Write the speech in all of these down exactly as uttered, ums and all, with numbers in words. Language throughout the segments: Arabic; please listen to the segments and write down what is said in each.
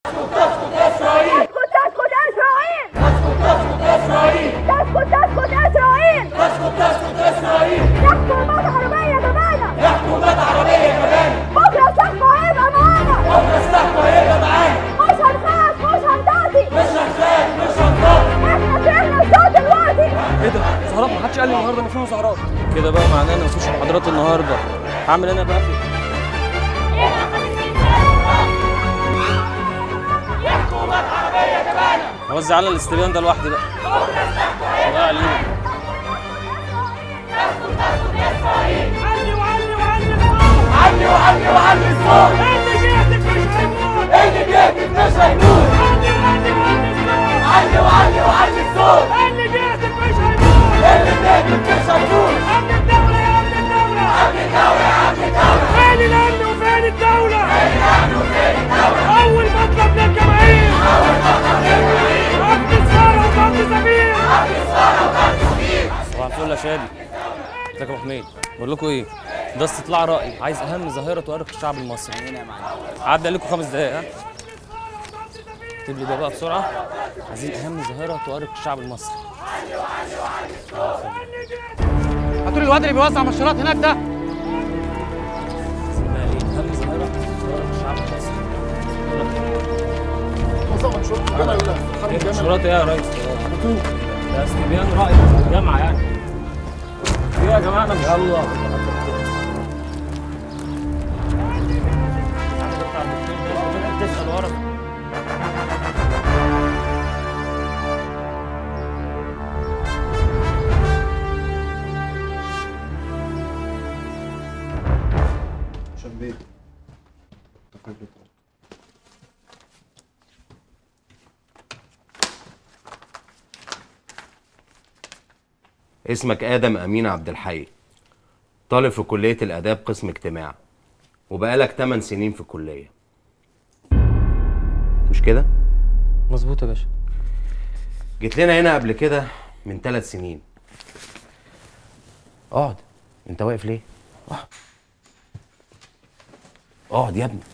تسقط إسرائيل. تسقط إسرائيل. تسقط تسقط إسرائيل. تسقط تسقط إسرائيل. تسقط تسقط إسرائيل. يا حكومات عربية جبانة. يا حكومات عربية جبانة. بكرة سلاحكوا هيبقى معانا. بكرة سلاحكوا هيبقى معانا. مش هنخاف مش هنطاطي. مش هنخاف مش هنطاطي. احنا سمعنا الصوت دلوقتي. ايه ده؟ مظاهرات؟ ما حدش قال لي النهارده ان في مظاهرات. كده بقى معناه ان مفيش محاضرات النهارده. هعمل انا بقى في يا حكومات عربية جبانة. اوزع انا الاستبيان ده لوحدي بقى. الله عليك. علي وعلي وعلي الصوت. علي وعلي وعلي الصوت. اللي بيهتف مش هيموت. اللي بيهتف مش هيموت. علي وعلي وعلي الصوت. علي وعلي وعلي الصوت. اللي بيهتف مش هيموت. اللي بيهتف مش هيموت. أمن الدولة يا أمن الدولة. أمن الدولة يا أمن الدولة. فين الأمن وفين الدولة؟ فين الأمن وفين الدولة؟ أول مطلب للجماهير. أول مطلب للجماهير. أمن الثارة وضبط سفير. أمن الثارة وضبط سفير. صباح الفل يا شادي. ازيك يا ابو حميد؟ بقول لكم ايه؟ ده استطلاع رأي، عايز أهم ظاهرة تؤرق الشعب المصري. هنا يا معلم. عدى عليكم خمس دقايق ها؟ اكتب لي ده بقى بسرعة. عايزين أهم ظاهرة تؤرق الشعب المصري. هاتوا لي الواد اللي بيوزع مشروبات هناك ده. عايزين بقى ايه؟ أهم ظاهرة تؤرق الشعب المصري. مشروبات ايه يا ريس؟ ده استبيان رأي في الجامعة يعني. ايه يا جماعة؟ أنا مش يلا. تسأل ورا. شبيت. اسمك آدم أمين عبد الحي، طالب في كلية الآداب قسم اجتماع، وبقالك تمن سنين في الكلية، مش كده؟ مظبوط يا باشا. جيت لنا هنا قبل كده من ثلاث سنين. اقعد. انت واقف ليه؟ اقعد. اقعد يا ابني.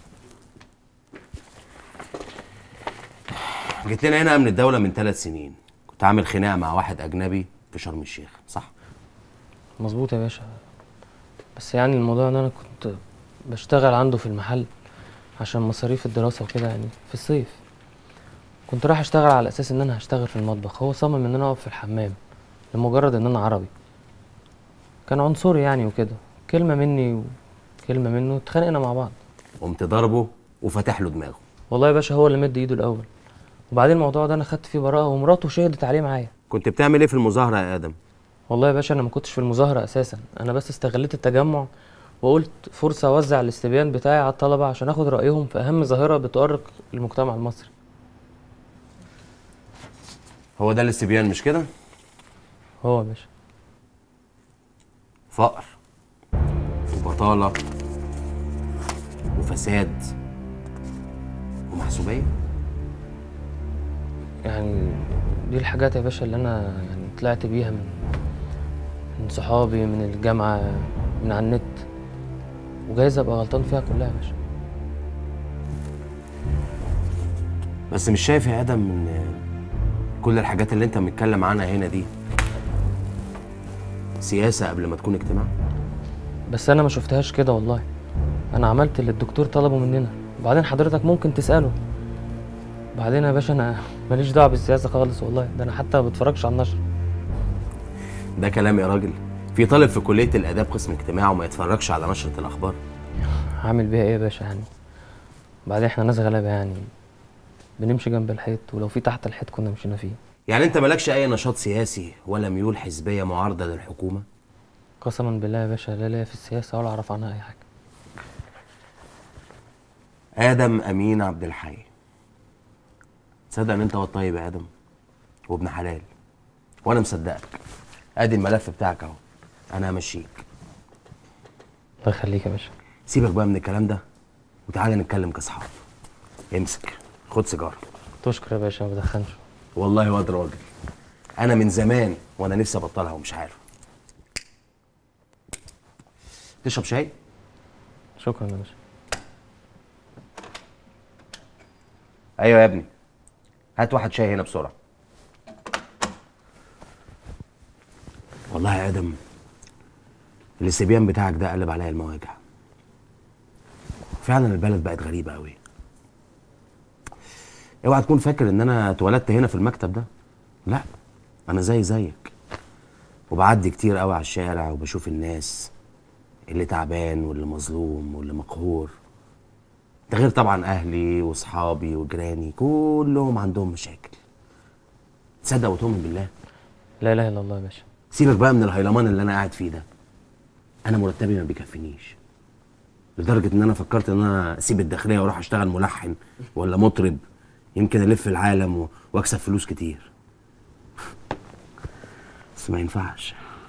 جيت لنا هنا من الدولة من ثلاث سنين، كنت عامل خناقة مع واحد أجنبي في شرم الشيخ، صح؟ مظبوط يا باشا. بس يعني الموضوع ان انا كنت بشتغل عنده في المحل عشان مصاريف الدراسة وكده، يعني في الصيف كنت رايح اشتغل على اساس ان انا هشتغل في المطبخ. هو صمم ان انا اقف في الحمام لمجرد ان انا عربي. كان عنصري يعني وكده، كلمة مني وكلمة منه اتخانقنا مع بعض. قمت ضربه وفتح له دماغه. والله يا باشا هو اللي مد ايده الاول، وبعدين الموضوع ده انا خدت فيه براءة ومراته شهدت عليه معايا. كنت بتعمل ايه في المظاهرة يا آدم؟ والله يا باشا انا ما كنتش في المظاهرة اساسا، انا بس استغليت التجمع وقلت فرصة اوزع الاستبيان بتاعي على الطلبة عشان اخد رأيهم في اهم ظاهرة بتؤرق المجتمع المصري. هو ده الاستبيان مش كده؟ هو يا باشا. فقر وبطالة وفساد ومحسوبية. يعني دي الحاجات يا باشا اللي انا يعني طلعت بيها من من صحابي، من الجامعة، من على النت، وجايز ابقى غلطان فيها كلها يا باشا. بس مش شايف يا آدم ان كل الحاجات اللي انت متكلم عنها هنا دي سياسة قبل ما تكون اجتماع؟ بس انا ما شفتهاش كده والله. انا عملت اللي الدكتور طلبه مننا، وبعدين حضرتك ممكن تسأله. بعدين يا باشا انا ماليش دعوه بالسياسه خالص والله، ده انا حتى ما بتفرجش على النشر. ده كلام يا راجل؟ في طالب في كليه الاداب قسم اجتماع وما يتفرجش على نشره الاخبار؟ هعمل بيها ايه يا باشا يعني؟ بعدين احنا ناس غلابه يعني، بنمشي جنب الحيط، ولو في تحت الحيط كنا مشينا فيه. يعني انت مالكش اي نشاط سياسي ولا ميول حزبيه معارضه للحكومه؟ قسما بالله يا باشا لا ليا في السياسه ولا اعرف عنها اي حاجه. آدم أمين عبد الحي، تصدق ان انت واد طيب يا آدم وابن حلال، وانا مصدقك. ادي الملف بتاعك اهو، انا همشيك. الله يخليك يا باشا. سيبك بقى من الكلام ده وتعالى نتكلم كاصحاب. امسك خد سيجاره. تشكر يا باشا، ما بدخنش والله واد راجل، انا من زمان وانا نفسي ابطلها ومش عارف. تشرب شاي؟ شكرا يا باشا. ايوه يا ابني، هات واحد شاي هنا بسرعه. والله يا ادم الاستبيان بتاعك ده قلب عليا المواجع. فعلا البلد بقت غريبه قوي. اوعى تكون فاكر ان انا اتولدت هنا في المكتب ده. لا، انا زي زيك، وبعدي كتير قوي على الشارع وبشوف الناس اللي تعبان واللي مظلوم واللي مقهور. ده غير طبعا اهلي واصحابي وجيراني كلهم عندهم مشاكل. تصدق وتؤمن بالله؟ لا اله الا الله يا باشا. سيبك بقى من الهيلمان اللي انا قاعد فيه ده. انا مرتبي ما بيكفينيش، لدرجه ان انا فكرت ان انا اسيب الداخليه واروح اشتغل ملحن ولا مطرب، يمكن الف العالم و... واكسب فلوس كتير. بس ما ينفعش.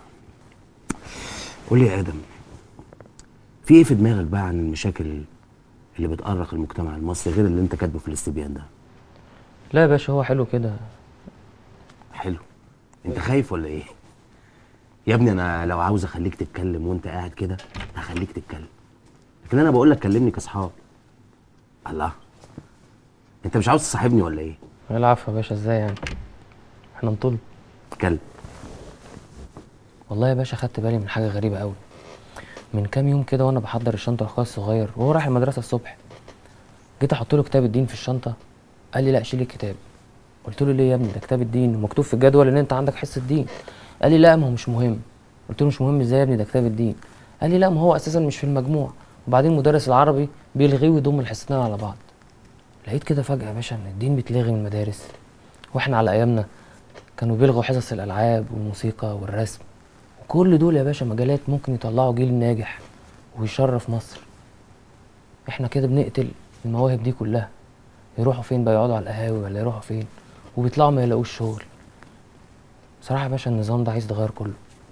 قول لي يا ادم، في ايه في دماغك بقى عن المشاكل اللي بتأرق المجتمع المصري غير اللي انت كاتبه في الاستبيان ده؟ لا يا باشا، هو حلو كده. حلو؟ انت خايف ولا ايه؟ يا ابني انا لو عاوز اخليك تتكلم وانت قاعد كده هخليك تتكلم، لكن انا بقول لك كلمني كاصحاب. الله، انت مش عاوز تصاحبني ولا ايه؟ العفو يا باشا، ازاي يعني؟ احنا نطل. اتكلم. والله يا باشا خدت بالي من حاجه غريبه قوي. من كام يوم كده وانا بحضر الشنطه لاخويا الصغير وهو رايح المدرسه الصبح، جيت احط له كتاب الدين في الشنطه، قال لي لا شيل الكتاب. قلت له ليه يا ابني؟ ده كتاب الدين ومكتوب في الجدول ان انت عندك حصه دين. قال لي لا ما هو مش مهم. قلت له مش مهم ازاي يا ابني؟ ده كتاب الدين. قال لي لا ما هو اساسا مش في المجموع، وبعدين مدرس العربي بيلغيه ويضم الحصتين على بعض. لقيت كده فجاه يا باشا ان الدين بيتلغي من المدارس، واحنا على ايامنا كانوا بيلغوا حصص الالعاب والموسيقى والرسم، وكل دول يا باشا مجالات ممكن يطلعوا جيل ناجح ويشرف مصر. احنا كده بنقتل المواهب دي كلها. يروحوا فين بقى؟ يقعدوا على القهاوي ولا يروحوا فين؟ وبيطلعوا ما يلاقوش شغل. بصراحه يا باشا النظام ده عايز يتغير كله.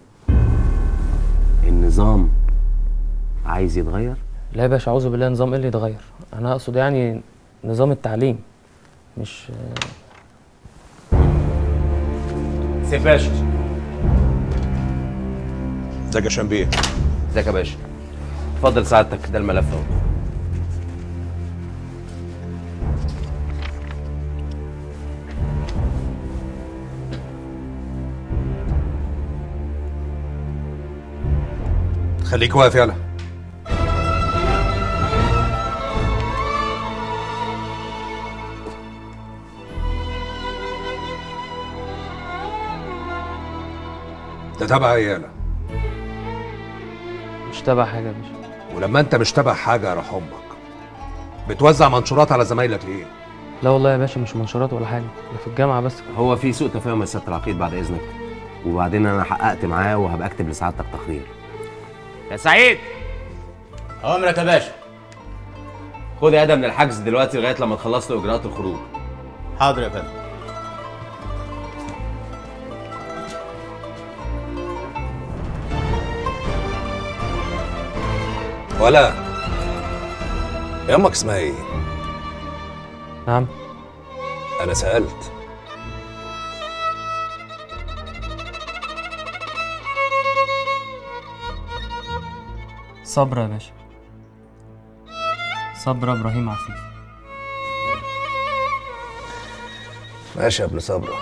النظام عايز يتغير؟ لا يا باشا، اعوذ بالله، نظام ايه اللي يتغير؟ انا اقصد يعني نظام التعليم، مش سيف باشا. ازيك يا شنبيه؟ ازيك يا باشا؟ اتفضل سعادتك، ده الملف اهو. خليك واقف يلا. ده تبع ايه يالا؟ مش تبع حاجه يا باشا. ولما انت مش تبع حاجه يا روح امك، بتوزع منشورات على زمايلك ليه؟ لا والله يا باشا مش منشورات ولا حاجه، ده في الجامعه بس. هو في سوء تفاهم يا سياده العقيد بعد اذنك، وبعدين انا حققت معاه وهبقى اكتب لسعادتك تقرير. يا سعيد. امرك يا باشا. خد يا ادم من الحجز دلوقتي لغايه لما تخلص له اجراءات الخروج. حاضر يا فندم. ولا يا امك اسمها ايه؟ نعم. انا سالت. صبرا يا باشا، صبرا ابراهيم عفيف. ماشي يا ابن صبرا.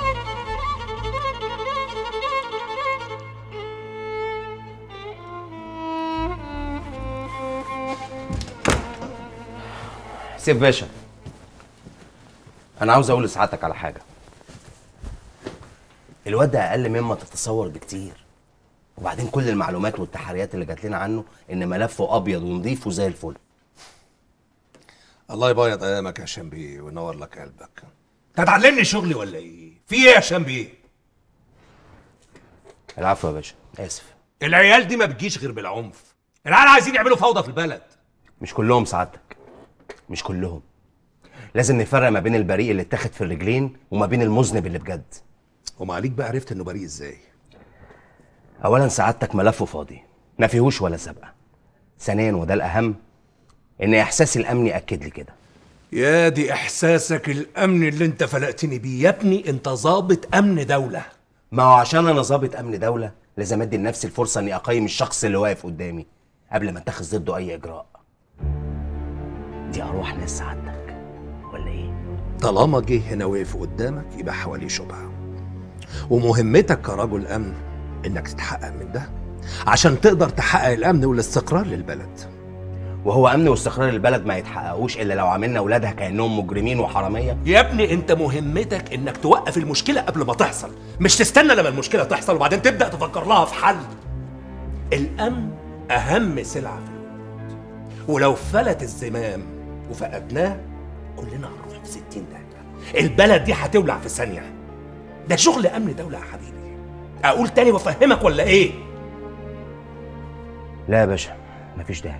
سيف باشا، انا عاوز اقول لسعادتك على حاجه. الواد ده اقل مما تتصور بكتير، وبعدين كل المعلومات والتحريات اللي جات لنا عنه ان ملفه ابيض ونضيف وزي الفل. الله يبيض ايامك يا شنبيه وينور لك قلبك. انت هتعلمني شغلي ولا ايه؟ في ايه يا شنبيه؟ العفو يا باشا، اسف. العيال دي ما بتجيش غير بالعنف. العيال عايزين يعملوا فوضى في البلد. مش كلهم سعادتك، مش كلهم. لازم نفرق ما بين البريء اللي اتاخد في الرجلين وما بين المذنب اللي بجد. وما عليك بقى عرفت انه بريء ازاي؟ اولا سعادتك ملفه فاضي ما فيهوش ولا سابقه. ثانيا وده الاهم، ان احساسي الامني اكد لي كده. يا دي احساسك الامني اللي انت فلقتني بيه يا ابني. انت ضابط امن دوله. ما هو عشان انا ضابط امن دوله لازم ادي لنفسي الفرصه اني اقيم الشخص اللي واقف قدامي قبل ما اتخذ ضده اي اجراء. دي ارواح ناس سعادتك ولا ايه؟ طالما جه هنا وقف قدامك يبقى حواليه شبهه، ومهمتك كرجل امن انك تتحقق من ده عشان تقدر تحقق الامن والاستقرار للبلد. وهو امن واستقرار البلد ما يتحققوش الا لو عملنا اولادها كانهم مجرمين وحراميه. يا ابني انت مهمتك انك توقف المشكله قبل ما تحصل، مش تستنى لما المشكله تحصل وبعدين تبدا تفكر لها في حل. الامن اهم سلعه في الوجود، ولو فلت الزمام وفقدناه كلنا هنروح في ستين دقيقه. البلد دي هتولع في ثانيه. ده شغل امن دوله يا حبيبي. اقول تاني وافهمك ولا ايه؟ لا يا باشا مفيش داعي.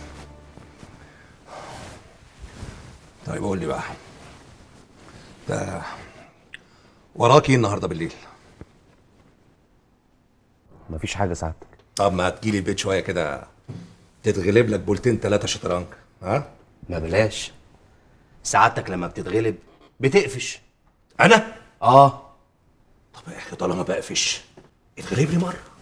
طيب قول لي بقى، ده وراك ايه النهارده بالليل؟ مفيش حاجه سعادتك. طب ما تجيلي البيت شويه كده تتغلب لك بولتين ثلاثه شطرنج، ها؟ ما بلاش، سعادتك لما بتتغلب بتقفش. انا؟ اه. طب يا اخي طالما بقفش اتغلب لي مره.